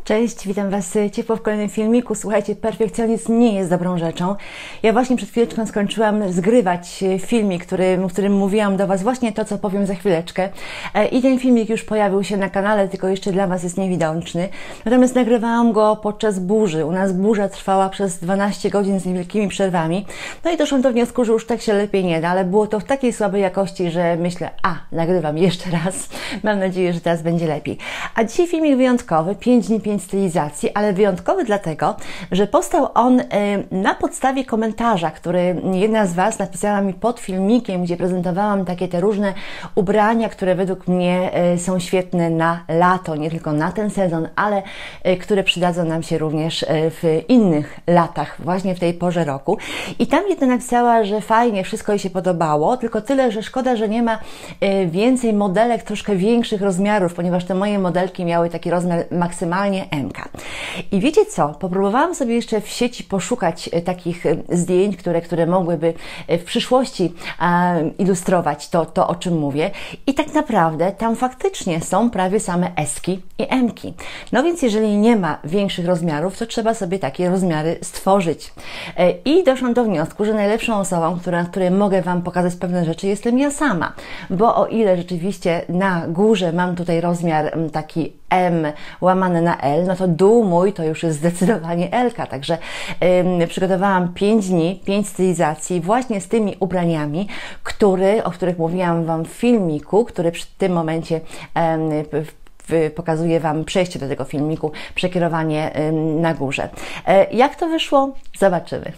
Cześć, witam Was ciepło w kolejnym filmiku. Słuchajcie, perfekcjonizm nie jest dobrą rzeczą. Ja właśnie przed chwileczką skończyłam zgrywać filmik, w którym mówiłam do Was właśnie to, co powiem za chwileczkę. I ten filmik już pojawił się na kanale, tylko jeszcze dla Was jest niewidoczny. Natomiast nagrywałam go podczas burzy. U nas burza trwała przez 12 godzin z niewielkimi przerwami. No i doszłam do wniosku, że już tak się lepiej nie da, ale było to w takiej słabej jakości, że myślę, nagrywam jeszcze raz. Mam nadzieję, że teraz będzie lepiej. A dzisiaj filmik wyjątkowy, 5 dni, 5 stylizacji, ale wyjątkowy dlatego, że powstał on na podstawie komentarza, który jedna z Was napisała mi pod filmikiem, gdzie prezentowałam takie te różne ubrania, które według mnie są świetne na lato, nie tylko na ten sezon, ale które przydadzą nam się również w innych latach, właśnie w tej porze roku. I tam jedna napisała, że fajnie, wszystko jej się podobało, tylko tyle, że szkoda, że nie ma więcej modelek troszkę większych rozmiarów, ponieważ te moje modelki miały taki rozmiar maksymalnie M. I wiecie co? Popróbowałam sobie jeszcze w sieci poszukać takich zdjęć, które mogłyby w przyszłości ilustrować to, o czym mówię. I tak naprawdę tam faktycznie są prawie same S-ki i M-ki. No więc jeżeli nie ma większych rozmiarów, to trzeba sobie takie rozmiary stworzyć. I doszłam do wniosku, że najlepszą osobą, której mogę Wam pokazać pewne rzeczy, jestem ja sama. Bo o ile rzeczywiście na górze mam tutaj rozmiar taki M łamane na L, no to dół mój to już jest zdecydowanie L-ka, także przygotowałam 5 dni, 5 stylizacji właśnie z tymi ubraniami, o których mówiłam Wam w filmiku, który przy tym momencie pokazuję Wam przejście do tego filmiku, przekierowanie na górze. Jak to wyszło? Zobaczymy.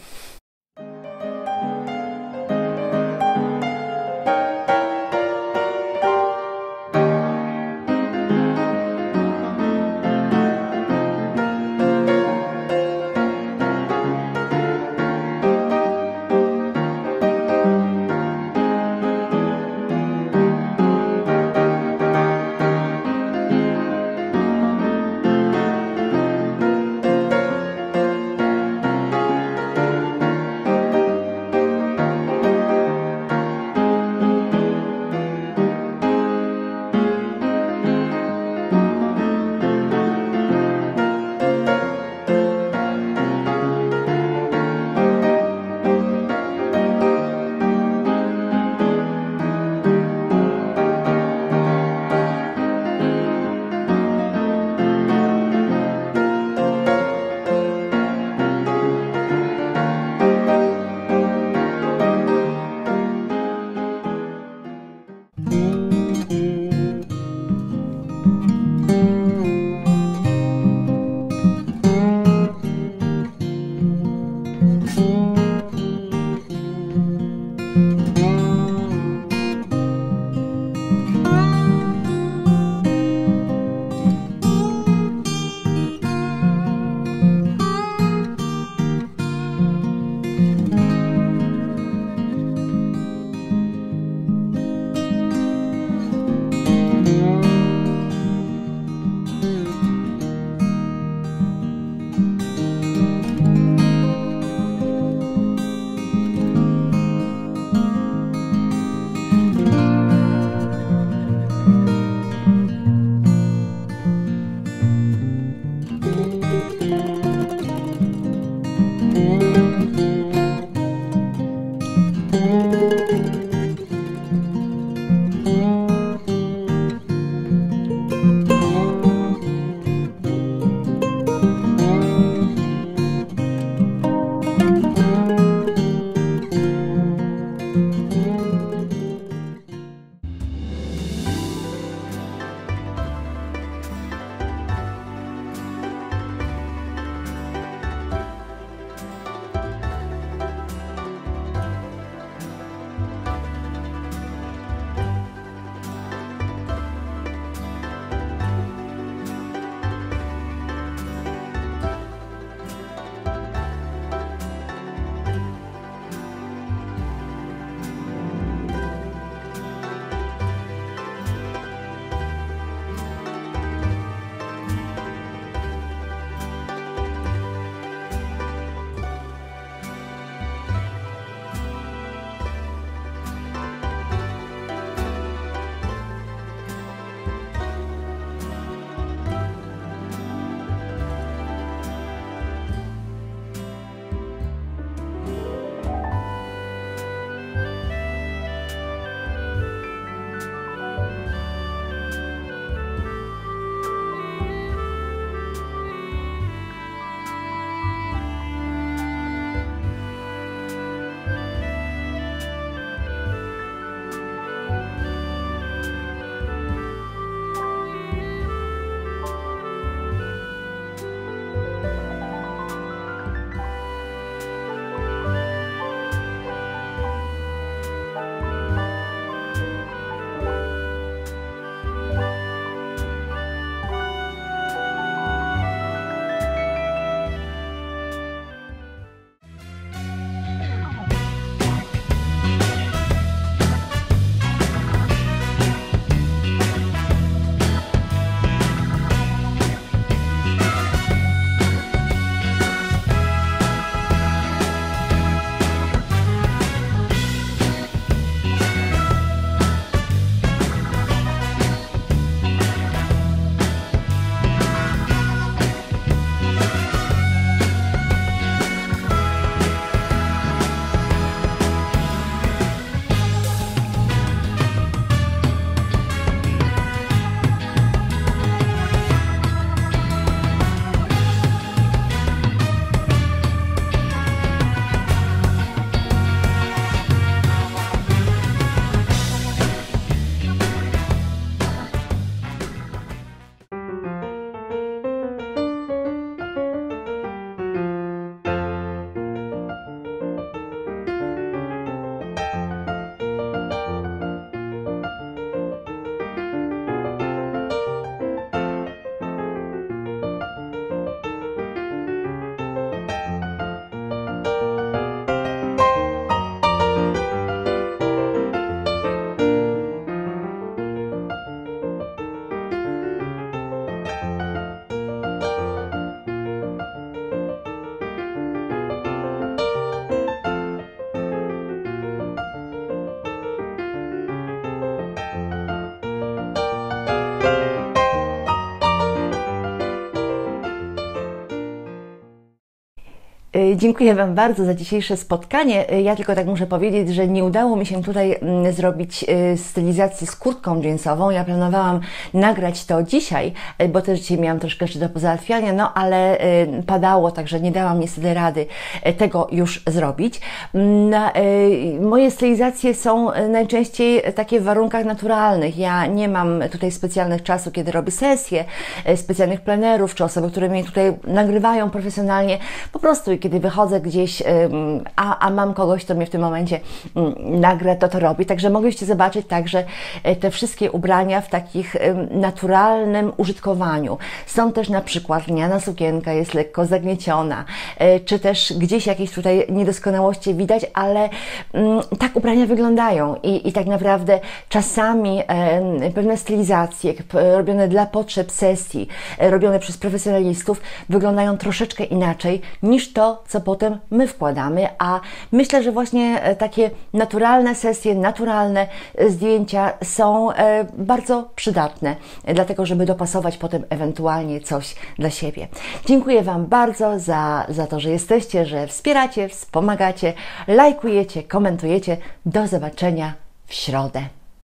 Dziękuję Wam bardzo za dzisiejsze spotkanie. Ja tylko tak muszę powiedzieć, że nie udało mi się tutaj zrobić stylizacji z kurtką jeansową. Ja planowałam nagrać to dzisiaj, bo też dzisiaj miałam troszkę jeszcze do pozałatwiania, no ale padało, także nie dałam niestety rady tego już zrobić. Moje stylizacje są najczęściej takie w warunkach naturalnych. Ja nie mam tutaj specjalnych czasu, kiedy robię sesje, specjalnych plenerów, czy osoby, które mnie tutaj nagrywają profesjonalnie. Po prostu kiedy wychodzę gdzieś, a mam kogoś, kto mnie w tym momencie nagra, to robi. Także mogliście zobaczyć także te wszystkie ubrania w takich naturalnym użytkowaniu. Są też na przykład lniana sukienka jest lekko zagnieciona, czy też gdzieś jakieś tutaj niedoskonałości widać, ale tak ubrania wyglądają i tak naprawdę czasami pewne stylizacje robione dla potrzeb sesji, robione przez profesjonalistów wyglądają troszeczkę inaczej niż to, co potem my wkładamy, a myślę, że właśnie takie naturalne sesje, naturalne zdjęcia są bardzo przydatne, dlatego żeby dopasować potem ewentualnie coś dla siebie. Dziękuję Wam bardzo za to, że jesteście, że wspieracie, wspomagacie, lajkujecie, komentujecie. Do zobaczenia w środę.